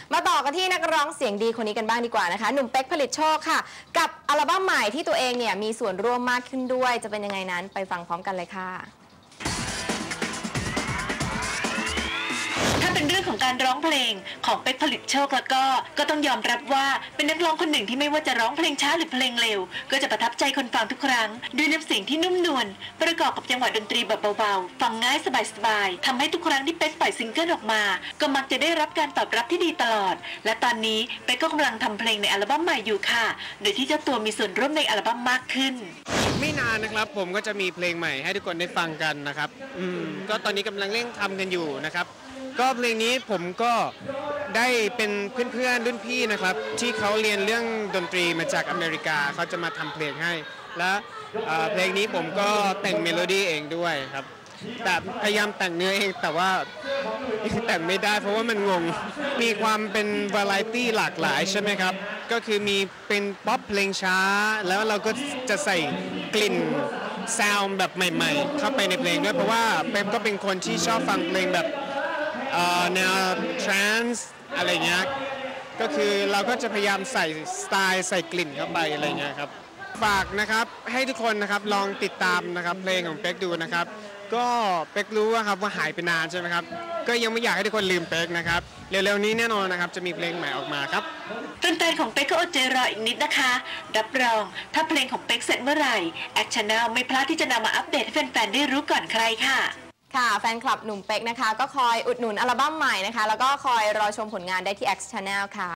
มาต่อกันที่นักร้องเสียงดีคนนี้กันบ้างดีกว่านะคะหนุ่มเป๊กผลิตโชคค่ะกับอัลบั้มใหม่ที่ตัวเองเนี่ยมีส่วนร่วมมากขึ้นด้วยจะเป็นยังไงนั้นไปฟังพร้อมกันเลยค่ะถ้าเป็นเรื่องของการร้องเพลงของเป๊กผลิตโชคแล้วก็ต้องยอมรับว่าเป็นนักร้องคนหนึ่งที่ไม่ว่าจะร้องเพลงช้าหรือเพลงเร็วก็จะประทับใจคนฟังทุกครั้งด้วยน้ำเสียงที่นุ่มนวลประกอบกับจังหวะดนตรีแบบเบาๆฟังง่ายสบายๆทำให้ทุกครั้งที่เป๊กปล่อยซิงเกิลออกมาก็มักจะได้รับการตอบรับที่ดีตลอดและตอนนี้เป๊กก็กำลังทำเพลงในอัลบั้มใหม่อยู่ค่ะโดยที่เจ้าตัวมีส่วนร่วมในอัลบั้มมากขึ้นไม่นานนะครับผมก็จะมีเพลงใหม่ให้ทุกคนได้ฟังกันนะครับก็ตอนนี้กำลังเร่งทำกันอยู่นะครับก็เพลงนี้ผมก็ได้เป็นเพื่อนๆรุ่นพี่นะครับที่เขาเรียนเรื่องดนตรีมาจากอเมริกาเขาจะมาทำเพลงให้และเพลงนี้ผมก็แต่งเมโลดี้เองด้วยครับแต่พยายามแต่งเนื้อเองแต่ว่าแต่งไม่ได้เพราะว่ามันงงมีความเป็นวาไรตี้หลากหลายใช่ไหมครับก็คือมีเป็นป๊อปเพลงช้าแล้วเราก็จะใส่กลิ่นซาวด์แบบใหม่ๆเข้าไปในเพลงด้วยเพราะว่าเป๊ปก็เป็นคนที่ชอบฟังเพลงแบบแนวทรานซ์อะไรเงี้ยก็คือเราก็จะพยายามใส่สไตล์ใส่กลิ่นเข้าไปอะไรเงี้ยครับฝากนะครับให้ทุกคนนะครับลองติดตามนะครับเพลงของเป๊กดูนะครับก็เป๊กรู้ว่าครับว่าหายไปนานใช่ไหมครับก็ยังไม่อยากให้ทุกคนลืมเป๊กนะครับเร็วๆนี้แน่นอนนะครับจะมีเพลงใหม่ออกมาครับแฟนๆของเป๊กก็อดใจรออีกนิดนะคะรับรองถ้าเพลงของเป๊กเสร็จเมื่อไหร่แอคชั่นแนลไม่พลาดที่จะนำมาอัปเดตให้แฟนๆได้รู้ก่อนใครค่ะค่ะแฟนคลับหนุ่มเป๊กนะคะก็คอยอุดหนุนอัลบั้มใหม่นะคะแล้วก็คอยรอชมผลงานได้ที่ X Channel ค่ะ